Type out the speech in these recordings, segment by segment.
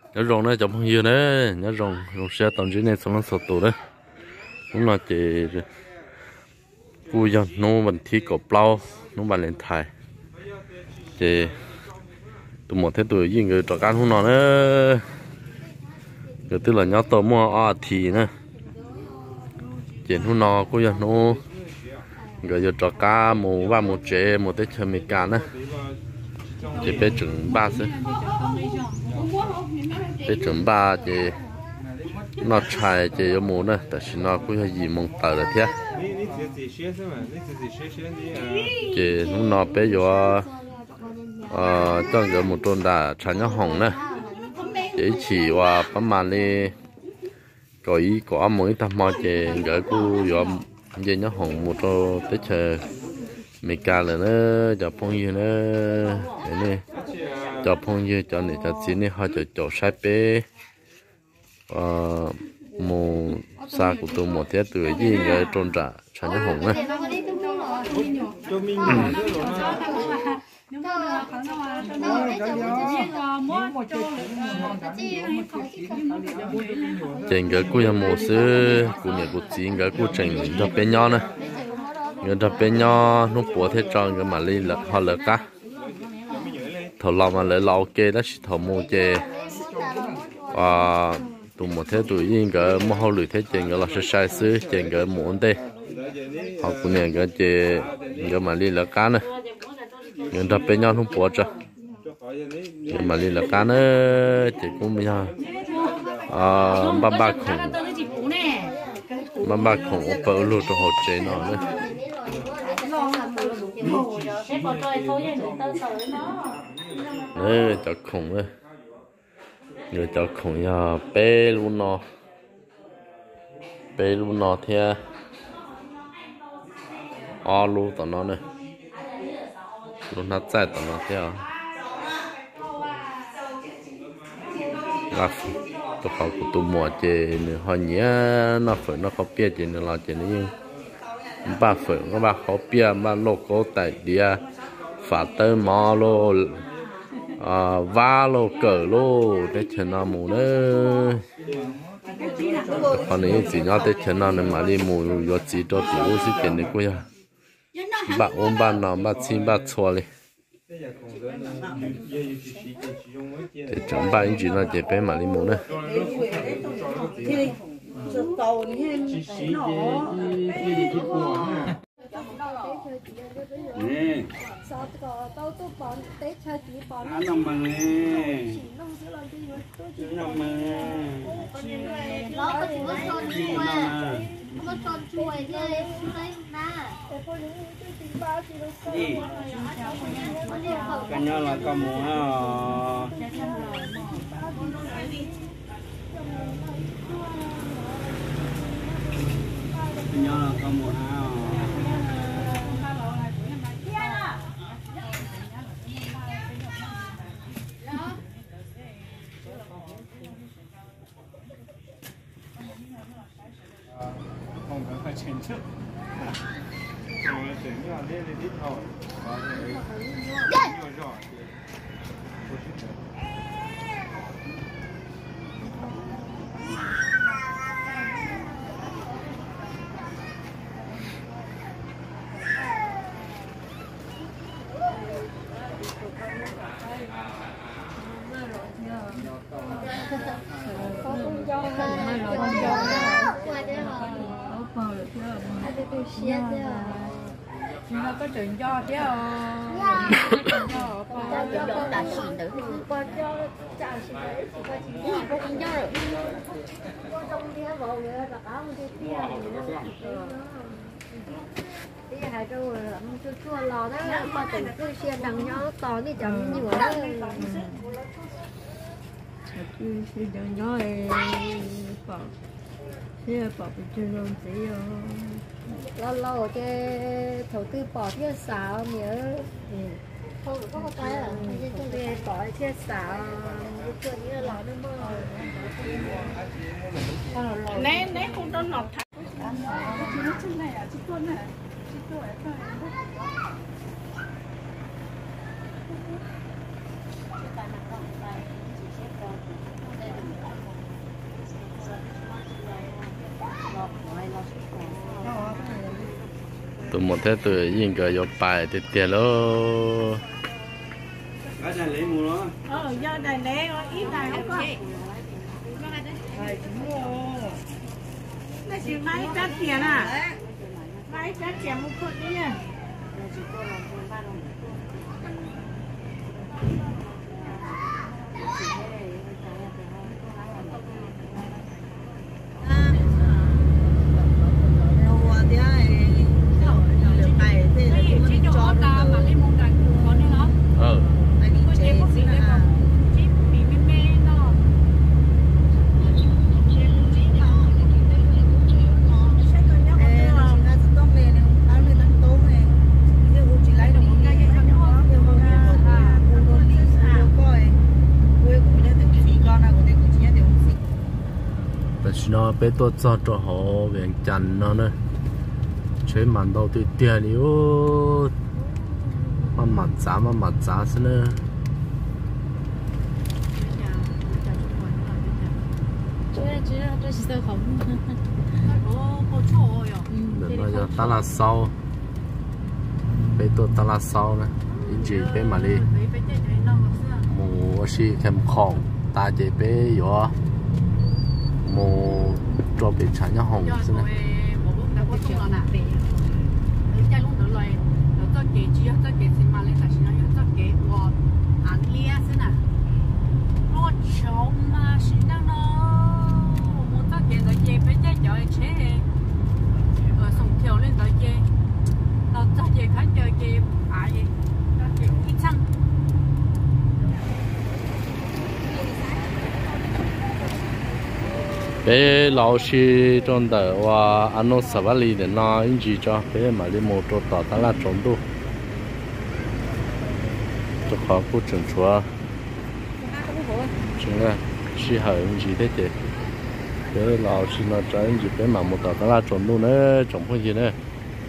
nhớ rồng đấy chồng nhiều đấy nhớ rồng xe tàu dưới này xong nó sụt tủ đấy cũng là chỉ vui cho nó mình thi cổ plau nó bàn lên thải chỉ tụi một thế tuổi gì người trò can không nó nữa người tức là nhớ tàu mua thì nữa chuyện không nó cũng giờ nó người giờ trò cá một ba một chế một tết chơi mì cá nữa chỉ bé chừng ba xí bé chừng ba chỉ nó chạy chỉ có một nữa tại vì nó cũng là gì mong tờ là thế chỉ nó bé giờ cho người một tròn đã chạy nhau hỏng nữa chỉ qua bấm màn đi có mỗi tầm mò chỉ người cũng giờ giờ nhau hỏng một trò tết chơi mì cá là nữa cho phong như nữa cái này cho phong như cho này cho chín này họ cho sai bé một xa của tôi một thế tuổi gì người trôn trả chẳng nhớ hồng này trên cái cua một xứ của nhà của chị cái cua trình cho bé nhỏ này người cho bé nhỏ nó bỏ thế tròn cái mà đi là họ lỡ cá thầu lòng mà lỡ lâu kê đó chỉ thầu mua chè tụi một thế tuổi yên cái mua hậu lưỡi thế chèn cái là sẽ sai xứ chèn cái muỗng tê họ cũng nhận cái chè cái mà đi là cá này người ta bên nhau không bỏ cho cái mà đi là cá nữa chỉ cũng bây giờ ba khủng bơ luôn cho họ chế nó nữa cho khủng nữa người cho khủng ya bé luôn nó theo luôn tao nó này luôn nó chạy tao nó theo là tôi học của tôi mua chơi họ nhớ nó phải nó có biết chơi nó là chơi nó ba phải nó ba khó biết ba lô có tại địa phá tới mò lô va lô cờ lô để chơi nó mù nữa còn này chỉ nhau để chơi nó này mà đi mù rồi chỉ cho tiểu sĩ tiền này coi à ba ôm ba nào ba chín ba xua đi để chọn ba những chuyện là để bé mà đi mù nữa cái nhau là có mùa cái nhau là có mùa không phải chuyển trước rồi chuyển như là lên đi thổi nó có chuyện cho chứ đã xỉn được qua cho trả xỉn đấy chỉ qua chỉ có con cho rồi con trong kia vào người là cá một cái kia thì hai trâu là chua chua lò đó qua tỉnh cứ xe đằng nhau to thì chẳng như vậy xe đằng nhau bỏ xe bỏ bên trên luôn tí lâu cái đầu tư bỏ thiết xào nhớ không có cái là không về bỏ thiết xào cái như là nó mơ nè không cho nọt thẳng cái này à chị tuân này chị tuân tụi một thế tụi yên cái vô bài thì tiền lo Ở đây lấy mua nó. Do đây lấy ít này không có. Nó chỉ mấy trăm tiền à? Mấy trăm tiền một cột đấy nha. nó bé tôi cho họ về chăn nó nữa chế mặn đầu từ tiền đi ô mà mặt giá xin nữa 这是在好。 để nó cho ta là sau bé tôi ta là sau nữa in chỉ bé mà đi mua xí kem khong ta chỉ bé vô mua cho bé chán nhá hồng xin nữa bé lão sư trong đời và anh nó sắp đi để nó in gì cho bé mà đi mua đồ tỏ ta là trốn đồ cho khó cô chuẩn chúa chúng là sư hở in gì thế chứ bé lão sư nó cho in gì bé mà mua tỏ ta là trốn đồ nữa trồng cái gì nữa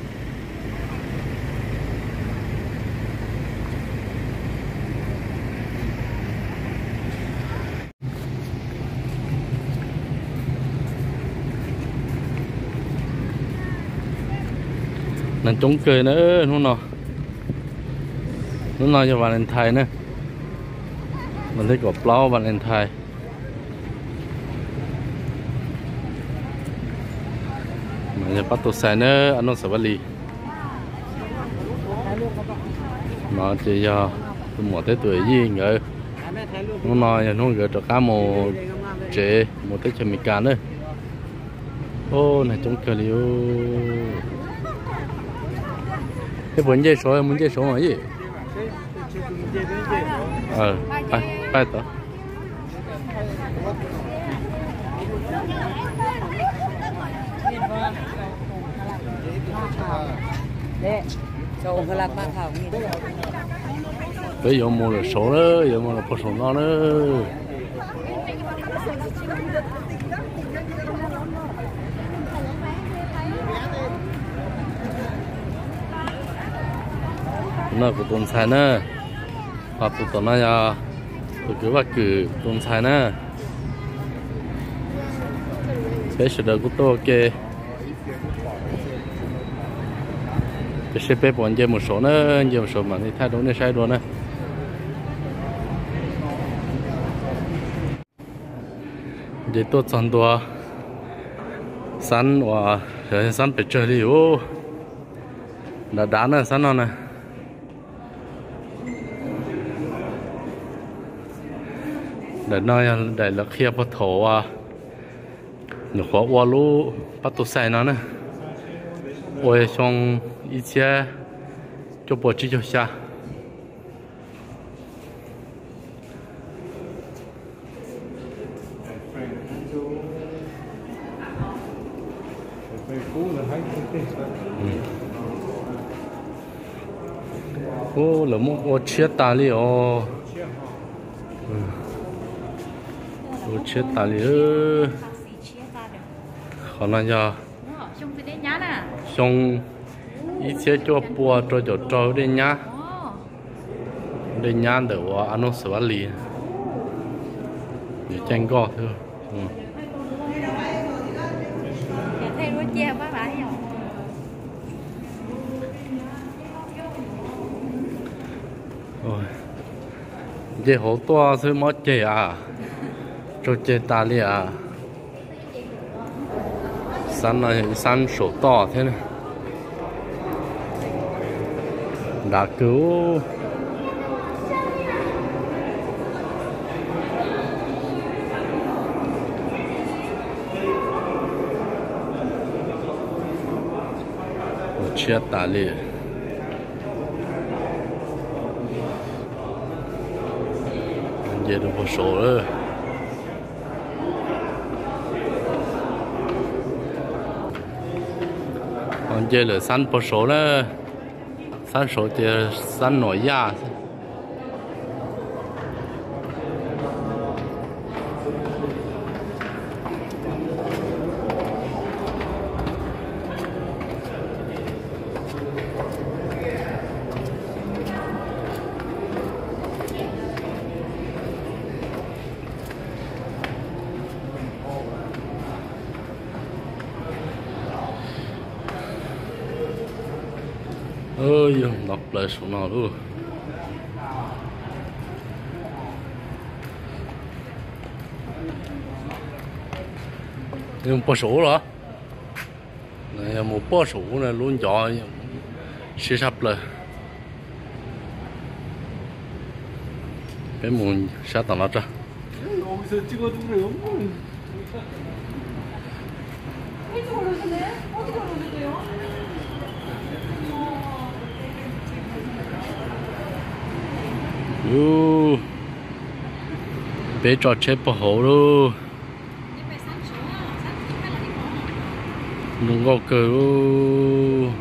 nên chống cười nữa nó cho Valentine nữa mình thấy có plau Valentine mà giờ bắt đầu xài nữa anh nó sẽ bắt lì mà chỉ giờ một cái tuổi gì nữa nó giờ nó gửi cho cá một chế một cái chemical cá nữa ô này chống cười liu cái vấn đề số muốn chơi số mà gì bay tới bây giờ mua là số nữa giờ mua là có số nó nữa nó của tuần sai nữa hoặc của tuần này à tôi cứ bắt cử tuần sai nữa cái sự đời của tôi ok cái xe bếp bọn chơi một số nữa chơi một số mà thì thay đổi này sai rồi nữa để tôi chọn đồ sắn và sắn phải chơi đi ô đã đá nữa sắn nó này để nói để là khi bắt thổ à nhiều khó qua lú bắt tôi xài nó nè ôi xong ít xe cho bộ chỉ cho xa ô là một ô chia ta li ô chết ta liu còn là giờ xong ít xe cho bùa cho đi nhá để anh nó xử lý để tranh co thôi dễ hổ to thôi mất chè à cho chè ta li à sắn này sắn sổ to thế này đã cứu chết ta li giờ được một số rồi còn giờ là săn một số đó săn số thì săn nổi da ơi đọc lại số nào luôn nhưng bỏ số rồi này một bỏ số này luôn cho sẽ sắpเลยcái muốn sát tao nó ra 여기서 찍어주래요. 일찍 오르시네? 어떻게 오르세요? bé trò chết bỏ hổ luôn đừng có cờ luôn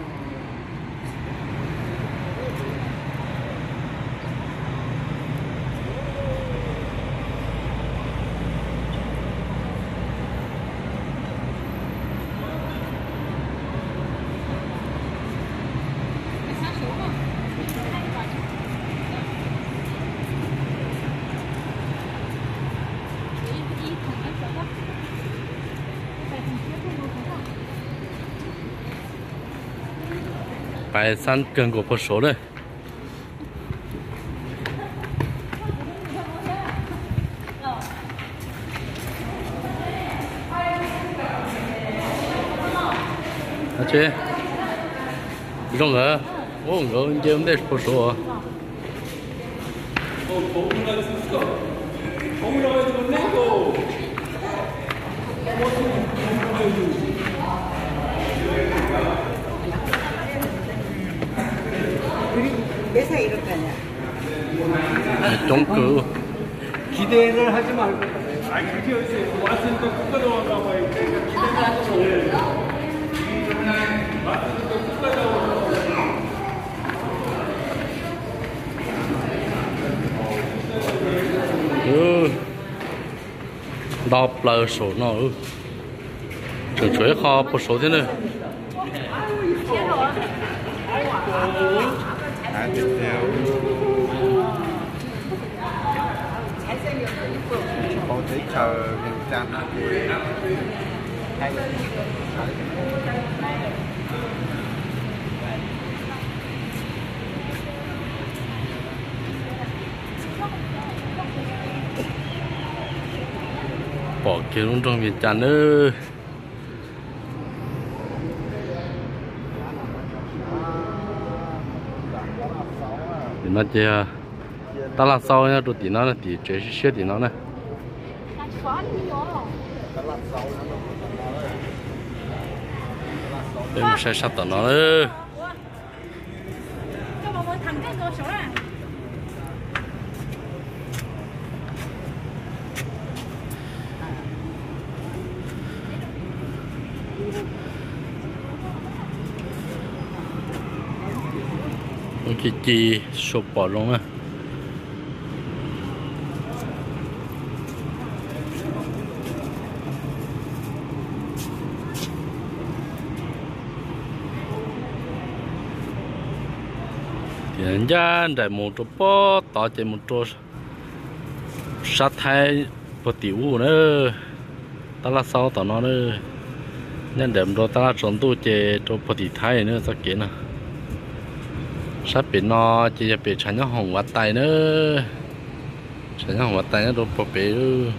bài săn cần của một số đây chứ trong ngờ ô ngờ chơi không được một số 매사 이렇게 하냐? 쫑크 기대를 하지 말고. 아니 그게 어딨어요. 왔으니까 끝까지 왔나 봐요. 그러니까 기대를 하지 말고. 왔으니까 끝까지 왔나 đọc là số nào trường chuối kho một số thế này con thấy chờ mình trang hay bỏ kia luôn trong Việt Trần ơi thì nó chơi ta là sau nha tụi tí nó là tí chế xe tí nó này đây một xe sắp tận nó đấy cái chi sụp bỏ luôn á hiện ra đại một chỗ bó tỏ chạy một chỗ sát thái một tiểu nữa ta là sau tỏ nó nữa nên đệm đồ ta là trốn tu chạy chỗ một tỷ thái nữa sao kia nè sắp bị nó chỉ bị chán nhóc hồng vắt tay nữa Chẳng hạn mà tay nó đâu bỏ bể ư.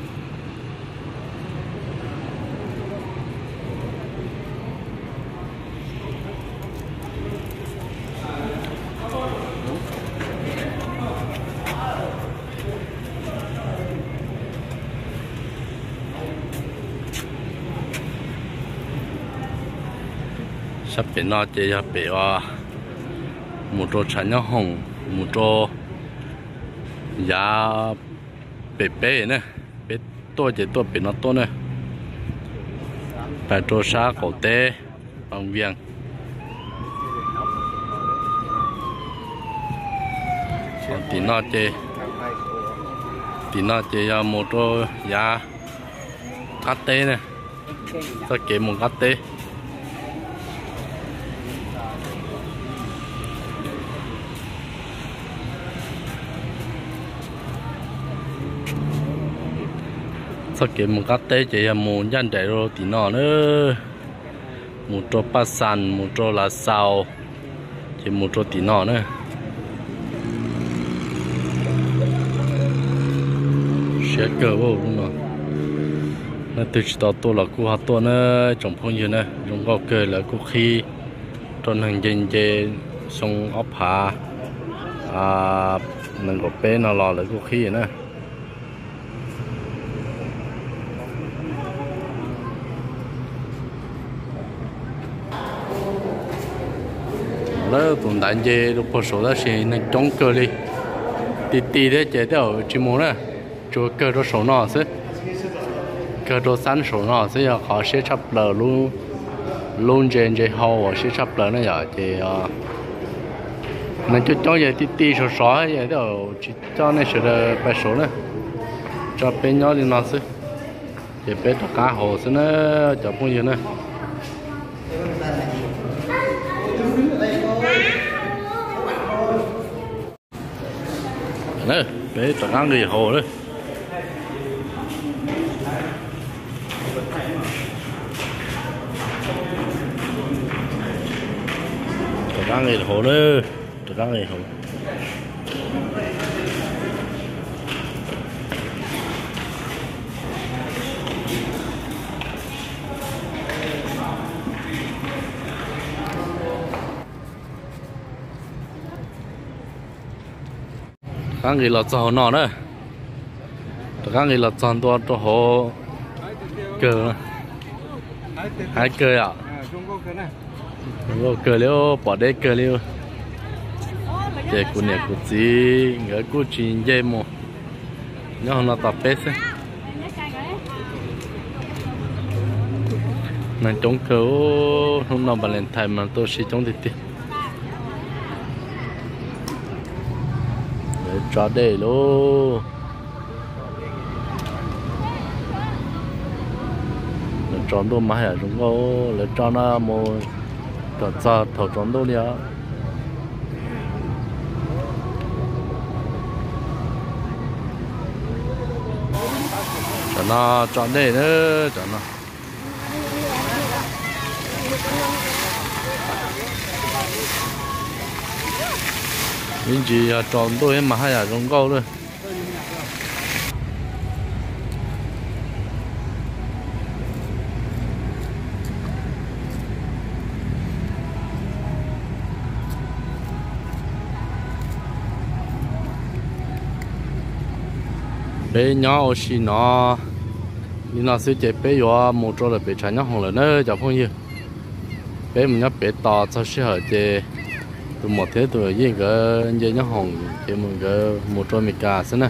sắp bể nó chơi sắp bể một trò chắn nhau hồng một trò giá bể bể nè bể tôi chỉ tôi bể nó tôi nè phải trò xa cổ tê bằng viền tí nó chơi một trò giá cắt tê nè sao kể một cắt tê sau khi một cái tết chỉ một dân đại rồi thì nó nữa một chỗ bát san một chỗ là sao chỉ một chỗ thì nó nữa sẽ cờ vô luôn rồi nó từ đó tôi là cô hát tôi nữa trong phong như này trong có cờ là cô khi trong hàng dân chơi sông ốp hạ mình có bé nó lò là cô khi nữa đó tụi đánh chơi lúc bắt số đó sẽ nên chống cơ đi tí đấy chơi đâu chỉ muốn nè cho cơ đó số nào chứ cơ đó sẵn số nào chứ họ sẽ chấp lờ luôn luôn chơi hậu sẽ chấp lờ nó giờ thì nên cho vậy tí số số vậy đâu chỉ cho nên sẽ là bài số nè cho bên nhau đi nào chứ để bên tất cả hồ chứ nó cho bao nhiêu nè nè bé tao ăn gì hồ đấy tao ăn gì hồ đấy tao ăn gì hồ cái gì là cho nó nữa, cái gì là cho tôi cho họ cờ, hai cờ à, Trung Quốc cờ liêu bỏ đấy cờ liêu, để cô này cô gì, người cô chỉ dây mò, nhớ nó tập bét ấy, nên chống cờ hôm nào Valentine mà tôi sẽ chống thì cho để luôn tròn đôi má ở chúng cô lấy cho nó một thầu tròn đôi nhá cho nó tròn để nữa cho nó mình chỉ tròn đôi mà hay là trong câu thôi bé nhỏ xí nó đi nó sẽ chạy bé vô một chỗ là bé trái nhỏ hồng là nữa chả phong nhiêu bé mình nhớ bé to cho sẽ ở chơi tụi một thế tụi gì cái dây nhá hồng thì mình cái một trôi mì cà xí nè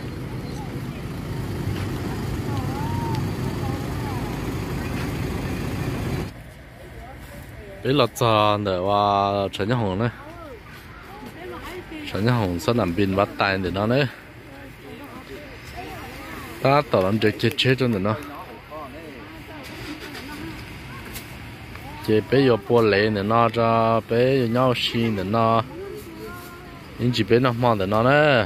cái lợt giò để qua trái nhá hồng này trái nhá hồng sẽ làm pin bắt tay để nó đấy ta tao làm chết cho nó chế bé vô bò lê để nó cho bé vô nhau xin để nó những chỉ bé nó mòn để nó nè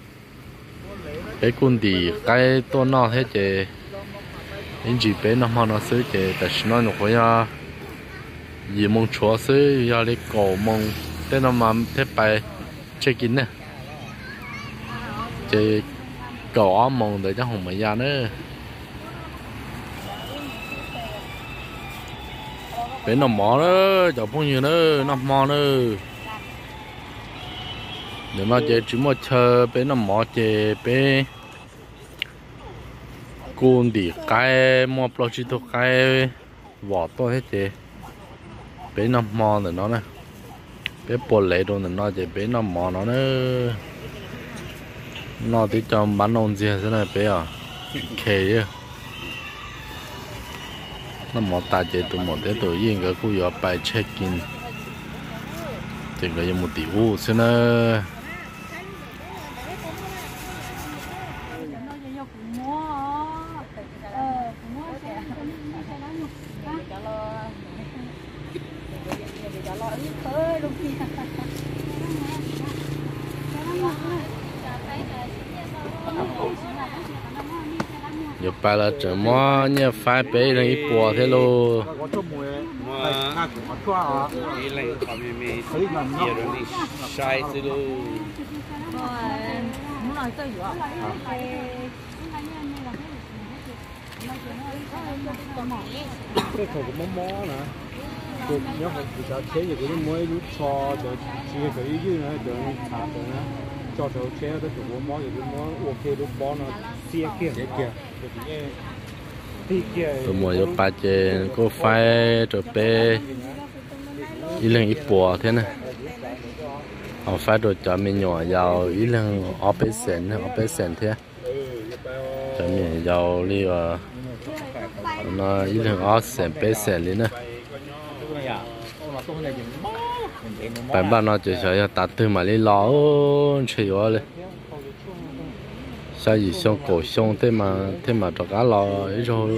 bé cún thì cái to nó hết chế những chỉ bé nó mòn nó xứ chế tại sao nó nhục quá gì mong chúa xứ giờ lấy cổ mong thế nó mà thế bài check in nè chế cỏ mong để cho hồng mày ra nữa bé nó mỏ nữa cho phong nhiều nữa nó mò nữa để nó chơi chỉ một chờ bé nó mỏ chơi bé côn đi cái mua bao nhiêu thôi cái vỏ to hết chơi bé nó mò nữa nó nè bé bò lệ đồ nó chơi bé nó mò nó nữa nó thì cho bán nông gì thế này bé à kề chứ nó mò ta chơi tụi một cái tụi yên cái khu vực bài check in thì cái một tỷ u thế này giờ bài là chỉ mua như phải bé là ít bò thế luôn cái này có mình nhiều rồi đi sai từ đâu muốn nói tôi gì ạ cái khẩu của món nè tôi nhớ hồi thì cho chế gì cũng mới lúc cho được chỉ cái ý như này được thả được nè cho cháu chế đó chủ của món gì cũng món ok lúc bón nó xia kia tụi mua giờ bài chơi có phải cho bé ít lần ít bò thế này họ phải đồ cho mình nhỏ giàu ít lần ở bé sền thế cho mình giàu đi vào nó ít lần ở sền bé sền đi nữa bạn bạn nó chỉ sợ đặt từ mà đi lo chơi rồi sao gì xong cổ xong thế mà cho cá lo ấy rồi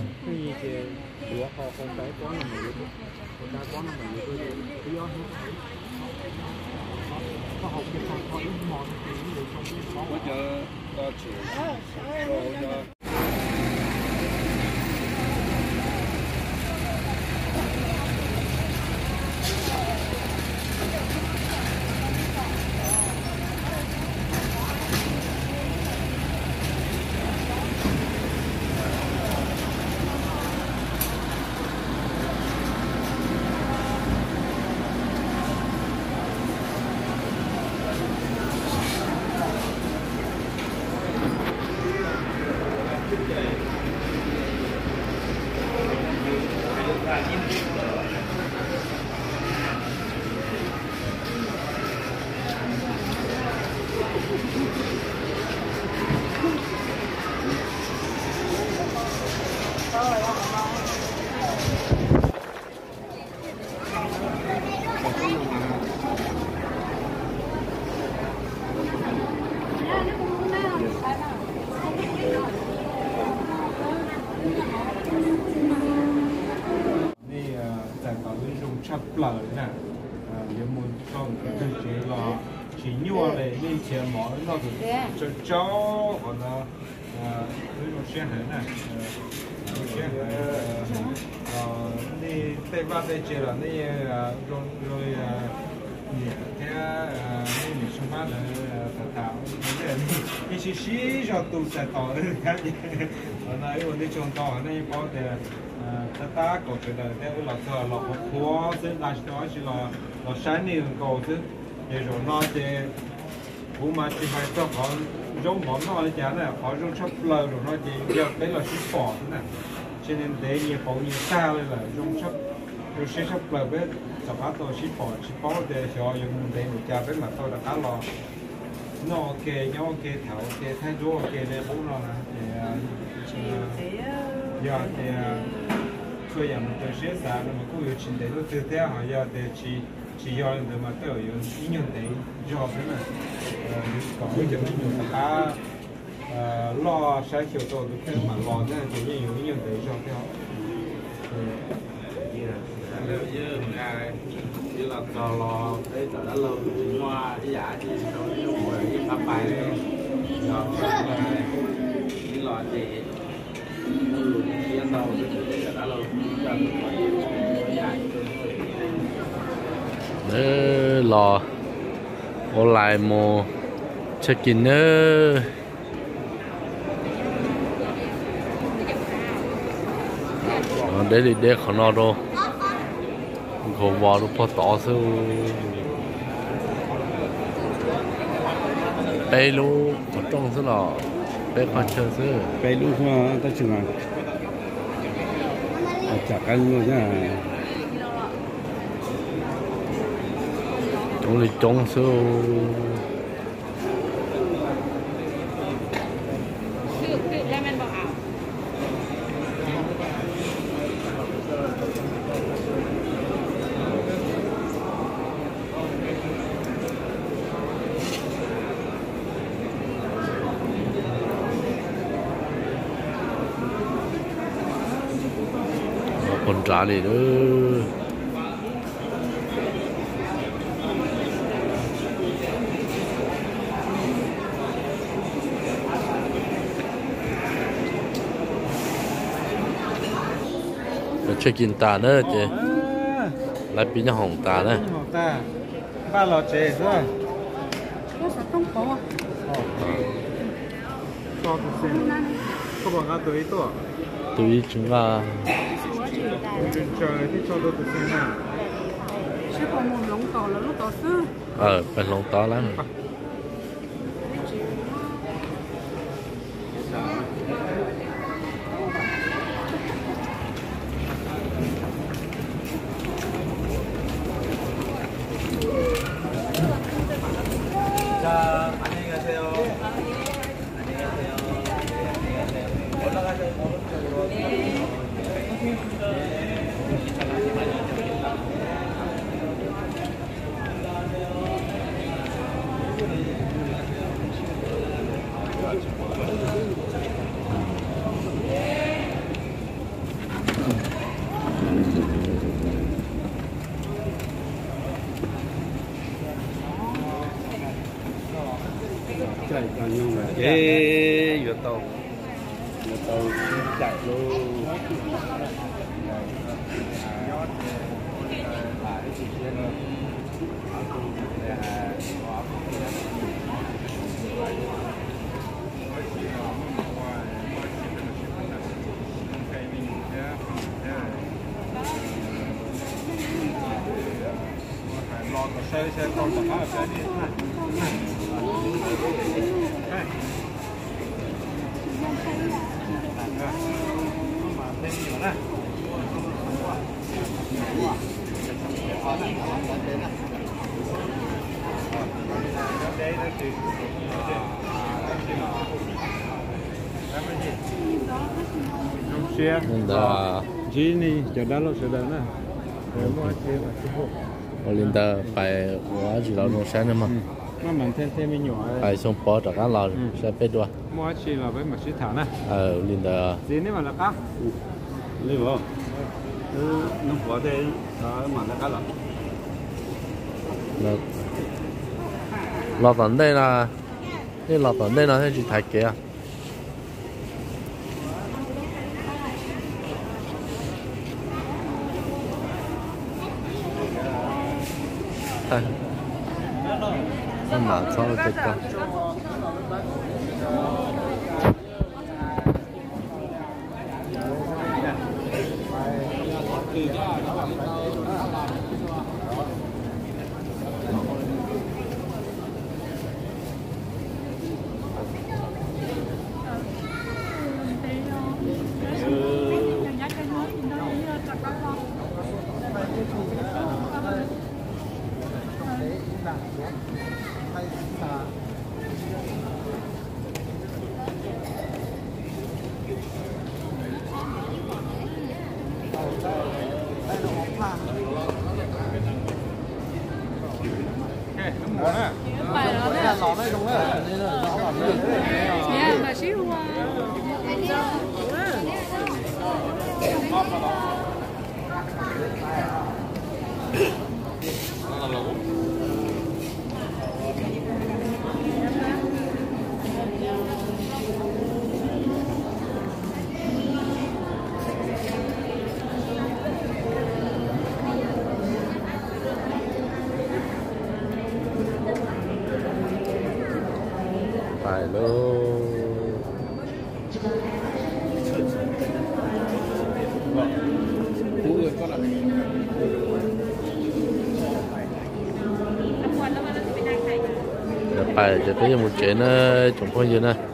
chắp lở nè nếu muốn không cái chế là chỉ nhua này nên chế mỏ nó được cho cháu còn là cái đồ xe hết nè xe này tây bắc tây chế là này rồi thế này mình xung quanh là tạo cái xí cho tụ sẽ tạo được cái gì là cái vấn đề trồng tạo này có thể ta có chuyện là thế là thợ là một khóa thế là đó chỉ là sáng nay có thế để rồi nó để cũng mà chỉ phải cho họ giống món nó chả này họ giống sắp lời rồi nó chỉ giờ đấy là ship bỏ thế này cho nên để nhiều phố nhiều xa lên là giống sắp rồi sẽ sắp lời với tập hát tôi ship bỏ để cho dùng để một cha với mà tôi là khá lo nó ok nhau ok thảo ok thay đổi ok để bố nó là để giờ thì所以我们这些啥，那么古有清代都走这样要得去要人的嘛，都有应用的，要什么搞一点应用的，他老山小道都可以嘛，老的就应用的要掉。như là cò lò cái tờ đã lâu hoa cái dạ thì đâu có dùng cái pháp bài đấy rồi cái lò thì cái đầu cái đã lâu nữa lò online mua check in nữa để đi để khó nó đâu khó vào nó phải tỏ số bé lu có trong số là bé khó chơi số bé lúc mà ta chừng chả canh luôn nha chúng đi trong số con trả đi nữa check in ta nữa chị lại bị nó hỏng ta nữa ta ba lò chè thôi có sao không có à to tự nhiên có bằng cái tuổi to tụi chúng ta trời thì cho tôi tự nhiên nè chứ còn một lồng tàu là lúc tàu sư bên lông to lắm 자, 안녕히 가세요. 안녕히 가세요. 올라가세요. 오른쪽으로. chạy còn nhung là ê vừa tàu chạy luôn xe con tập hóa xe đi xe Gini cho đó sẽ đến nè mua xe mà chụp Linda phải quá chỉ là nó sáng mà mà mình thêm mấy nhỏ phải xong bỏ trả cá lò sẽ biết đua mua chi là với một chiếc thảo nè Linda gì nếu mà là cá lấy vào nó bỏ đây đó mà là cá lò lò tận đây là cái lò tận đây là chỉ thay kia không nào cho cái con phải đó đấy lò đây đúng rồi mà xíu qua phải luôn bài cho tới một chuyện nó chúng không gì nè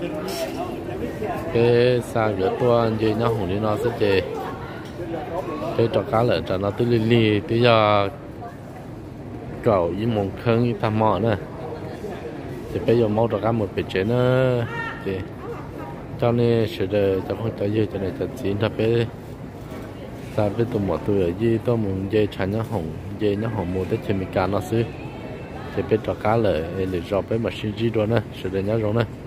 cái xa gỡ tua gì nhau hùng đi nó sẽ chơi cái trò cá lợn cho nó tới li tới giờ cầu với một khơi như tham mỏ nữa thì bây giờ mau trò cá một bể chuyện nữa thì cho nên sự đời cho không cho dư cho nên cho xin thật bé ta biết tụi mọi người ở dưới tôi muốn dây chăn nhá hồng mua tới trên mình cá nó xứ thì biết trò cá lợn để cho bé mà xin gì đó nữa sự đời nhớ rồi nữa